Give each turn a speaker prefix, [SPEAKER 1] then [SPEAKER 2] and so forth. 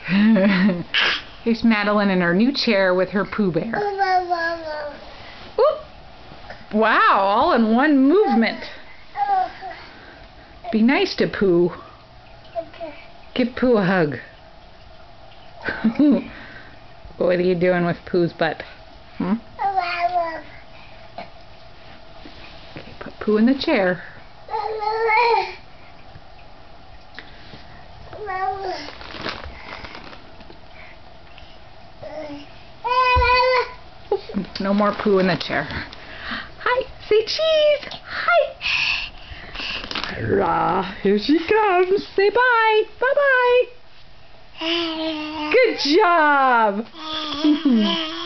[SPEAKER 1] Here's Madeline in her new chair with her Pooh Bear. Oop. Wow, all in one movement. Be nice to Pooh. Give Pooh a hug. What are you doing with Pooh's butt? Okay, put Pooh in the chair. No more Pooh in the chair. Hi, say cheese. Hi. Hurrah, here she comes. Say bye. Bye-bye. Good job.